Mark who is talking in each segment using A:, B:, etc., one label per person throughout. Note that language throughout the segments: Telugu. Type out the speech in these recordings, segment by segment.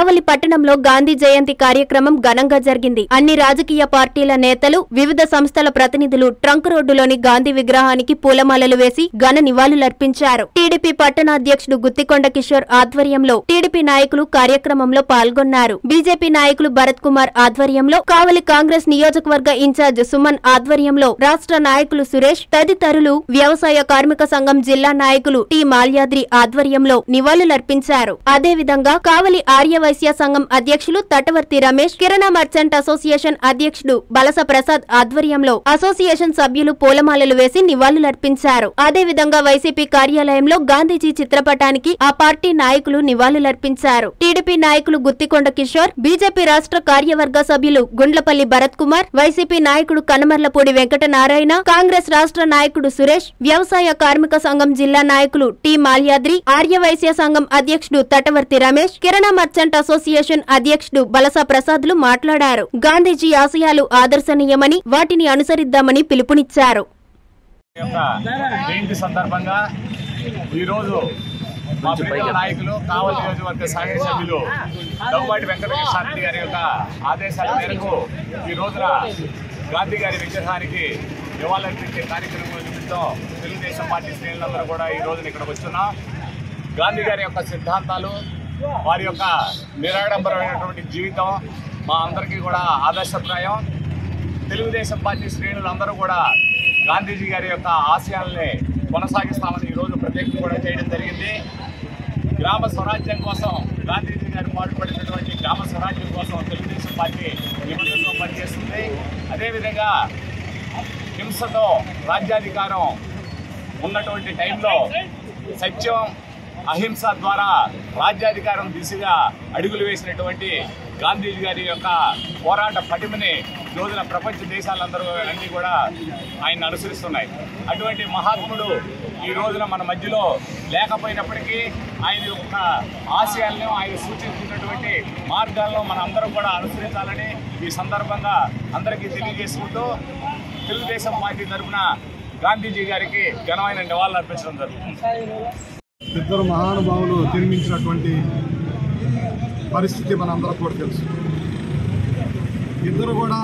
A: కావలి పట్టణంలో గాంధీ జయంతి కార్యక్రమం ఘనంగా జరిగింది. అన్ని రాజకీయ పార్టీల నేతలు, వివిధ సంస్థల ప్రతినిధులు ట్రంక్ రోడ్డులోని గాంధీ విగ్రహానికి పూలమాలలు వేసి ఘన నివాళులర్పించారు. టీడీపీ పట్టణ అధ్యక్షుడు గుత్తికొండ కిషోర్ ఆధ్వర్యంలో టీడీపీ నాయకులు కార్యక్రమంలో పాల్గొన్నారు. బీజేపీ నాయకులు భరత్ కుమార్ ఆధ్వర్యంలో, కావలి కాంగ్రెస్ నియోజకవర్గ ఇన్ఛార్జ్ సుమన్ ఆధ్వర్యంలో, రాష్ట్ర నాయకులు సురేష్ తదితరులు, వ్యవసాయ కార్మిక సంఘం జిల్లా నాయకులు టి మాల్యాద్రి ఆధ్వర్యంలో నివాళులర్పించారు. అదేవిధంగా కావలి ఆర్యవైశ్య సంఘం అధ్యక్షులు తటవర్తి రమేష్, కిరణా మర్చెంట్ అసోసియేషన్ అధ్యక్షుడు బలస ప్రసాద్ ఆధ్వర్యంలో అసోసియేషన్ సభ్యులు పూలమాలలు వేసి నివాళులర్పించారు. అదేవిధంగా వైసీపీ కార్యాలయంలో గాంధీజీ చిత్రపటానికి ఆ పార్టీ నాయకులు నివాళులర్పించారు. టీడీపీ నాయకులు గుత్తికొండ కిషోర్, బీజేపీ రాష్ట్ర కార్యవర్గ సభ్యులు గుండ్లపల్లి భరత్ కుమార్, వైసీపీ నాయకుడు కనమర్లపూడి వెంకటనారాయణ, కాంగ్రెస్ రాష్ట్ర నాయకుడు సురేష్, వ్యవసాయ కార్మిక సంఘం జిల్లా నాయకులు టి మాల్యాద్రి, ఆర్యవైశ్య సంఘం అధ్యక్షుడు తటవర్తి రమేష్, కిరణా మర్చెంట్ అసోసియేషన్ అధ్యక్షుడు బలస ప్రసాద్లు మాట్లాడారు. గాంధీజీ ఆశయాలు ఆదర్శనీయమని, వాటిని అనుసరిద్దామని పిలుపునిచ్చారు.
B: సందర్భంగా ఈరోజు మా ప్రియతమ నాయకులు కావలి నియోజకవర్గ సహాయ సభ్యులు దౌబాటి వెంకటేశ్వర గారి యొక్క ఆదేశాల మేరకు ఈ రోజున గాంధీ గారి విగ్రహానికి నివాళులర్పించే కార్యక్రమం నిమిత్తం తెలుగుదేశం పార్టీ శ్రేణులందరూ కూడా ఈ రోజున ఇక్కడికి వస్తున్నాం. గాంధీ గారి యొక్క సిద్ధాంతాలు, వారి యొక్క నిరాడంబరమైనటువంటి జీవితం మా అందరికీ కూడా ఆదర్శప్రాయం. తెలుగుదేశం పార్టీ శ్రేణులందరూ కూడా గాంధీజీ గారి యొక్క ఆశయాల్ని కొనసాగిస్తామని ఈరోజు ప్రత్యేకం కూడా చేయడం జరిగింది. గ్రామ స్వరాజ్యం కోసం గాంధీజీ గారు పాటుపడినటువంటి గ్రామ స్వరాజ్యం కోసం తెలుగుదేశం పార్టీ నిబంధనతో పనిచేస్తుంది. అదేవిధంగా హింసతో రాజ్యాధికారం ఉన్నటువంటి టైంలో సత్యం, అహింస ద్వారా రాజ్యాధికారం దిశగా అడుగులు వేసినటువంటి గాంధీజీ గారి యొక్క పోరాట పటిమని రోజున ప్రపంచ దేశాలందరూ అన్నీ కూడా ఆయన అనుసరిస్తున్నాయి. అటువంటి మహాత్ముడు ఈ రోజున మన మధ్యలో లేకపోయినప్పటికీ ఆయన యొక్క ఆశయాలను, ఆయన సూచించినటువంటి మార్గాలను మన అందరం కూడా అనుసరించాలని ఈ సందర్భంగా అందరికీ తెలియజేసుకుంటూ తెలుగుదేశం పార్టీ తరఫున గాంధీజీ గారికి ఘనమైన నివాళులు అర్పించడం జరుగుతుంది.
C: ఇద్దరు మహానుభావులు జన్మించినటువంటి పరిస్థితి మనందరం కూడా తెలుసు. ఇద్దరు కూడా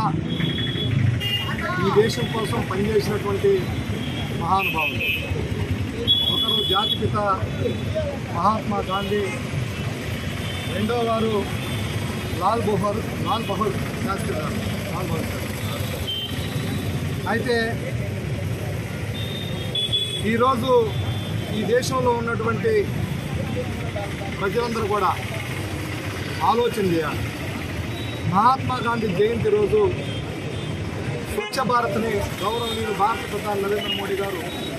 C: ఈ దేశం కోసం పనిచేసినటువంటి మహానుభావులు. ఒకరు జాతిపిత మహాత్మా గాంధీ, రెండో వారు లాల్ బహదూర్ శాస్త్రి గారు. అయితే ఈరోజు ఈ దేశంలో ఉన్నటువంటి ప్రజలందరూ కూడా ఆలోచన చేయాలి. మహాత్మా గాంధీ జయంతి రోజు స్వచ్ఛ భారత్ని గౌరవనీయులు భారత ప్రధాని నరేంద్ర మోడీ గారు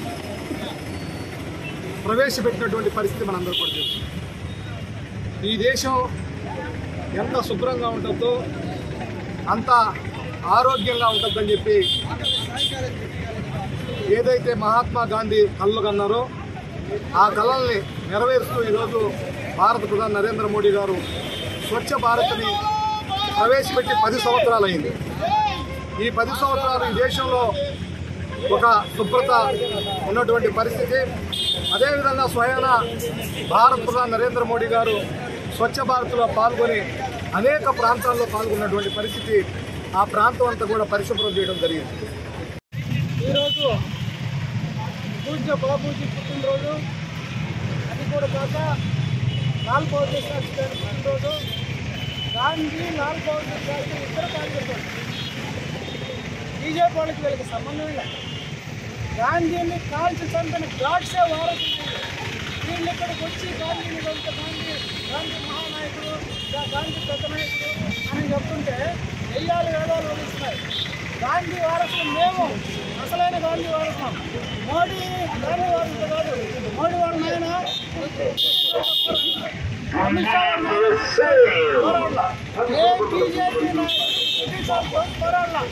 C: ప్రవేశపెట్టినటువంటి పరిస్థితి మనందరూ కూడా తెలుసు. ఈ దేశం ఎంత శుభ్రంగా ఉంటుందో అంత ఆరోగ్యంగా ఉంటుందని చెప్పి ఏదైతే మహాత్మా గాంధీ కలలు కన్నారో ఆ కళల్ని నెరవేరుస్తూ ఈరోజు భారత ప్రధాని నరేంద్ర మోడీ గారు స్వచ్ఛ భారత్ని ప్రవేశపెట్టి 10 సంవత్సరాలు అయింది. ఈ 10 సంవత్సరాలు ఈ దేశంలో ఒక శుభ్రత ఉన్నటువంటి పరిస్థితి. అదేవిధంగా స్వయాన భారత ప్రధాని నరేంద్ర మోడీ గారు స్వచ్ఛ భారత్లో పాల్గొని అనేక ప్రాంతాల్లో పాల్గొన్నటువంటి పరిస్థితి. ఆ ప్రాంతం అంతా కూడా పరిశుభ్రం చేయడం జరిగింది.
D: ఈరోజు పూజ్య బాబూజీ పుట్టినరోజు, అది కూడా కాక లాల్ బహదూర్ శాస్త్రి గారి పుట్టినరోజు. గాంధీ, లాల్ బహదూర్ శాస్త్రి ఇద్దరు కాంగ్రెస్ బీజేపీ వాళ్ళకి వీళ్ళకి సంబంధం లేదు. గాంధీని కాల్చి చంపిన గాడ్సే వారసులు వీళ్ళు ఇక్కడికి వచ్చి గాంధీని వెళ్తే గాంధీ మహానాయకుడు, గాంధీ పెద్ద నాయకుడు అని చెప్తుంటే వెయ్యాలు వేదాలు వదిలిస్తున్నాయి. గాంధీ వారసులు మేము, అసలైన గాంధీ వారసులు. మోడీ గాంధీ వారసులు కాదు, మోడీ వాళ్ళ నాయన అమిత్ షా పోరాడలా, ఏ బీజేపీ పోరాడలా,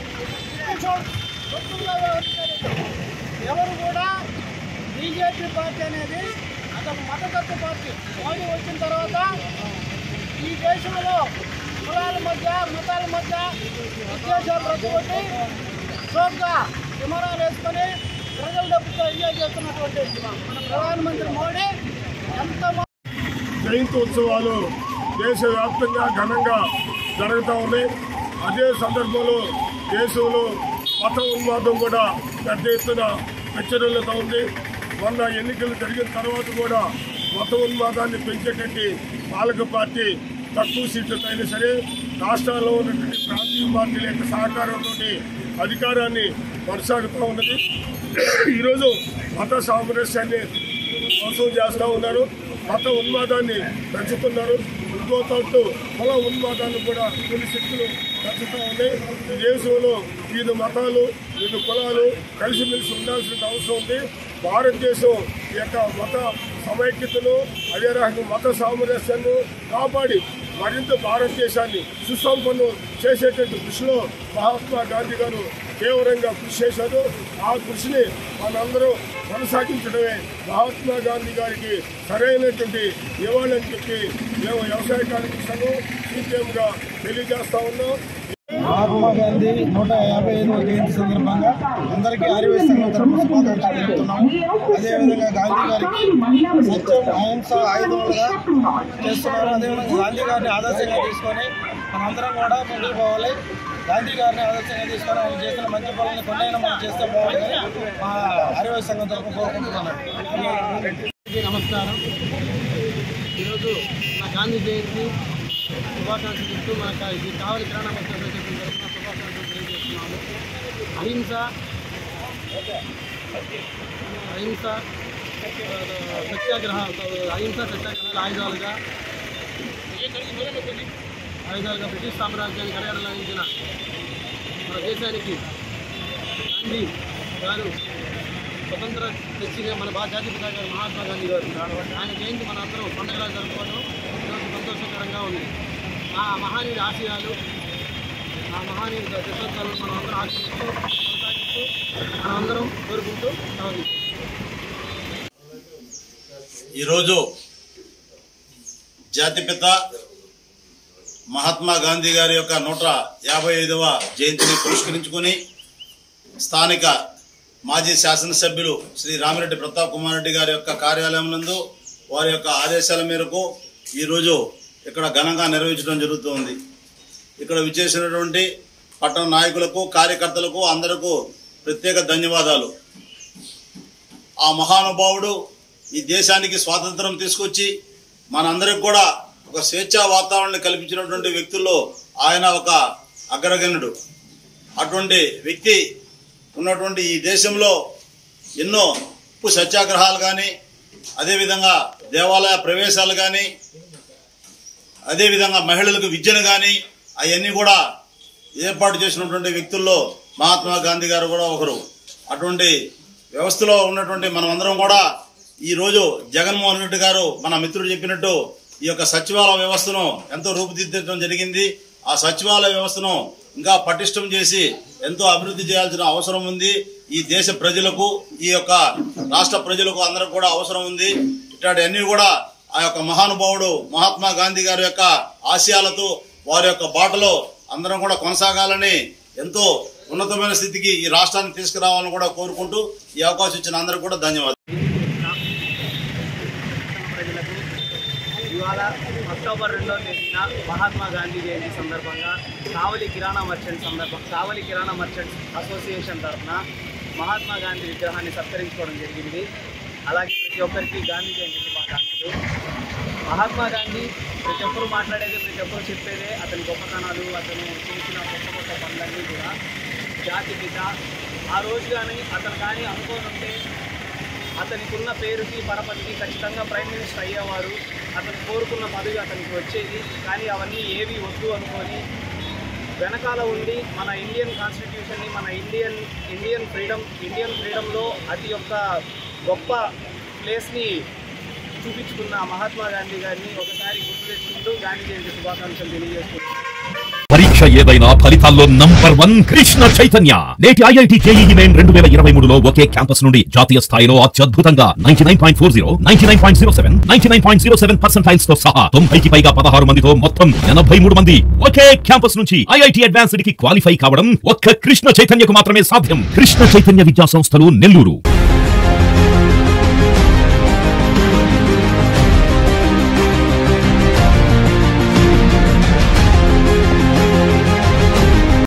D: ఎవరు కూడా బీజేపీ పార్టీ అనేది అదొక మతతత్వ పార్టీ. మోడీ వచ్చిన తర్వాత ఈ దేశంలో కులాల మధ్య, మతాల మధ్య విద్వేషాలు రెచ్చగొట్టి షోక్గా విమానాలు వేసుకొని ప్రజల డబ్బుతో ఎంజాయ్ చేస్తున్నటువంటి మన ప్రధానమంత్రి మోడీ ఎంత
C: జయంతి ఉత్సవాలు
E: దేశవ్యాప్తంగా ఘనంగా జరుగుతూ ఉన్నాయి. అదే సందర్భంలో దేశంలో మత ఉన్మాదం కూడా పెద్ద ఎత్తున హెచ్చరిల్లుతూ ఉంది. మొన్న ఎన్నికలు జరిగిన తర్వాత కూడా మత ఉన్మాదాన్ని పెంచేటట్టు పాలక పార్టీ తక్కువ సీట్లతో అయినా సరే రాష్ట్రాల్లో ఉన్నటువంటి ప్రాంతీయ పార్టీల యొక్క సహకారంలోని అధికారాన్ని కొనసాగుతూ ఉన్నది. ఈరోజు మత సామరస్యాన్ని మోసం చేస్తూ ఉన్నారు, మత ఉన్మాదాన్ని పెంచుతున్నారు. ఇంకో తట్టు కుల ఉన్మాదాన్ని కూడా కొన్ని శక్తులు పెంచుతూ ఉన్నాయి. ఈ దేశంలో వివిధ మతాలు వివిధ కులాలు కలిసిమెలిసి ఉండాల్సిన అవసరం ఉంది. భారతదేశం ఈ యొక్క మత సమైక్యతను అదే రకంగా మత సామరస్యాన్ని కాపాడి మరింత భారతదేశాన్ని సుసంపన్నం చేసేటువంటి కృషిలో మహాత్మా గాంధీ గారు తీవ్రంగా కృషి చేశారు. ఆ కృషిని మనందరం కొనసాగించడమే మహాత్మా గాంధీ గారికి సరైనటువంటి నివాళని చెప్పి మేము వ్యవసాయ కార్మిక సంఘం సిపిఎంగా తెలియజేస్తా ఉన్నాం.
C: మహాత్మా గాంధీ 155వ జయంతి సందర్భంగా అందరికీ ఆర్యవైశ్య సంఘం తరఫున శుభాకాంక్షలు తెలుపుతున్నాము. అదేవిధంగా గాంధీ గారికి సత్యం అహింస ఆయుధములుగా చేస్తున్నారు. అదేవిధంగా గాంధీ గారిని ఆదర్శంగా తీసుకొని మనందరం కూడా ముందుకు పోవాలి. గాంధీ గారిని ఆదర్శంగా తీసుకొని ఆయన చేసిన మంచి పనులను కొన్నైనా మనం చేస్తే బాగుంటుందని మా ఆర్యవైశ్య సంఘం తరఫున కోరుకుంటున్నాను.
D: నమస్కారం. ఈరోజు మా గాంధీ జయంతి శుభాకాంక్షలు చెప్తూ మనకు ఇది కావలి కిరాణా మర్చెంట్స్ అసోసియేషన్ తరఫున శుభాకాంక్షలు తెలియజేస్తున్నాము. అహింస సత్యాగ్రహాలు ఆయుధాలుగా బ్రిటిష్ సామ్రాజ్యాన్ని కడగడలాగించిన మన దేశానికి గాంధీ గారు స్వతంత్ర తెచ్చిన మన జాతీయ పితా గారు మహాత్మా గాంధీ గారు ఆయన జయంతి మన అందరం పండుగలా జరుపుకోవడం ఈరోజు సంతోషకరంగా ఉంది. ఆ మహానీయుడి ఆశయాలు ఆ మహానీయుడి దశోత్సవాలను మనం అందరం ఆశిస్తూ కొనసాగిస్తూ మనందరం కోరుకుంటూ సాగుతాం.
F: ఈరోజు జాతిపిత మహాత్మా గాంధీ గారి యొక్క 155వ జయంతిని పురస్కరించుకొని స్థానిక మాజీ శాసనసభ్యులు శ్రీ రామిరెడ్డి ప్రతాప్ కుమార్ రెడ్డి గారి యొక్క కార్యాలయం నందు వారి యొక్క ఆదేశాల మేరకు ఈరోజు ఇక్కడ ఘనంగా నిర్వహించడం జరుగుతుంది. ఇక్కడ విచ్చేసినటువంటి పట్టణ నాయకులకు కార్యకర్తలకు అందరికీ ప్రత్యేక ధన్యవాదాలు. ఆ మహానుభావుడు ఈ దేశానికి స్వాతంత్రం తీసుకొచ్చి మనందరికి కూడా ఒక స్వేచ్ఛా వాతావరణాన్ని కల్పించినటువంటి వ్యక్తుల్లో ఆయన ఒక అగ్రగణ్యుడు. అటువంటి వ్యక్తి ఉన్నటువంటి ఈ దేశంలో ఎన్నో ఉప్పు సత్యాగ్రహాలు కానీ అదేవిధంగా దేవాలయ ప్రవేశాలు కానీ అదేవిధంగా మహిళలకు విద్యను కానీ అవన్నీ కూడా ఏర్పాటు చేసినటువంటి వ్యక్తుల్లో మహాత్మా గాంధీ గారు కూడా ఒకరు. అటువంటి వ్యవస్థలో ఉన్నటువంటి మనమందరం కూడా ఈరోజు జగన్మోహన్ రెడ్డి గారు మన మిత్రుడు చెప్పినట్టు ఈ యొక్క సచివాలయ వ్యవస్థను ఎంతో రూపుదిద్దడం జరిగింది. ఆ సచివాలయ వ్యవస్థను ఇంకా పటిష్టం చేసి ఎంతో అభివృద్ధి చేయాల్సిన అవసరం ఉంది. ఈ దేశ ప్రజలకు ఈ యొక్క రాష్ట్ర ప్రజలకు అందరికి కూడా అవసరం ఉంది. ఇట్లాంటి అన్ని కూడా ఆ యొక్క మహానుభావుడు మహాత్మా గాంధీ గారి యొక్క ఆశయాలతో వారి యొక్క బాటలో అందరం కూడా కొనసాగాలని ఎంతో ఉన్నతమైన స్థితికి ఈ రాష్ట్రాన్ని తీసుకురావాలని కూడా కోరుకుంటూ ఈ అవకాశం ఇచ్చిన అందరికీ కూడా ధన్యవాదాలు.
G: ఇవాళ అక్టోబర్ 2వ తేదీన మహాత్మా గాంధీ జయంతి సందర్భంగా కావలి కిరాణా మర్చెంట్స్ అసోసియేషన్ తరఫున మహాత్మా గాంధీ విగ్రహాన్ని సత్కరించుకోవడం జరిగింది. అలాగే ప్రతి ఒక్కరికి గాంధీ జయంతి శుభాకాంక్షలు. మహాత్మా గాంధీ ప్రతి ఒక్కరు మాట్లాడేది, ప్రతి ఒక్కరు చెప్పేదే అతని గొప్పతనాలు, అతను చేసిన గొప్ప పనులన్నీ కూడా. జాతి పిత ఆ రోజు అతను కానీ అనుకోనుంటే అతనికి ఉన్న పేరుకి పరపతికి ఖచ్చితంగా ప్రైమ్ మినిస్టర్ అయ్యేవారు. అతను కోరుకున్న పదవి అతనికి వచ్చేది. కానీ అవన్నీ ఏవి వద్దు అనుకొని వెనకాల ఉండి మన ఇండియన్ కాన్స్టిట్యూషన్ని, మన ఇండియన్ ఫ్రీడంలో అతి యొక్క గొప్ప ప్లేస్ని చూపించుకున్న మహాత్మా గాంధీ గారిని ఒకసారి గుర్తు తెచ్చుకుంటూ గాంధీ జయంతి శుభాకాంక్షలు తెలియజేస్తున్నాను.
H: పరీక్ష ఏదైనా ఫలితాల్లో నంబర్ 1 కృష్ణ చైతన్య. నేటి IIT JEE మెయిన్ 2023లో ఒకే క్యాంపస్ నుండి జాతీయ స్థాయిలో అత్యద్భుతంగా 99.40, 99.07, 99.07% తో సహా 90కి పైగా 16 మందితో మొత్తం 83 మంది ఒకే క్యాంపస్ నుంచి IIT అడ్వాన్స్డ్ కి క్వాలిఫై కావడం ఒక్క కృష్ణ చైతన్యకు మాత్రమే సాధ్యం. కృష్ణ చైతన్య విద్యా సంస్థలు నెల్లూరు.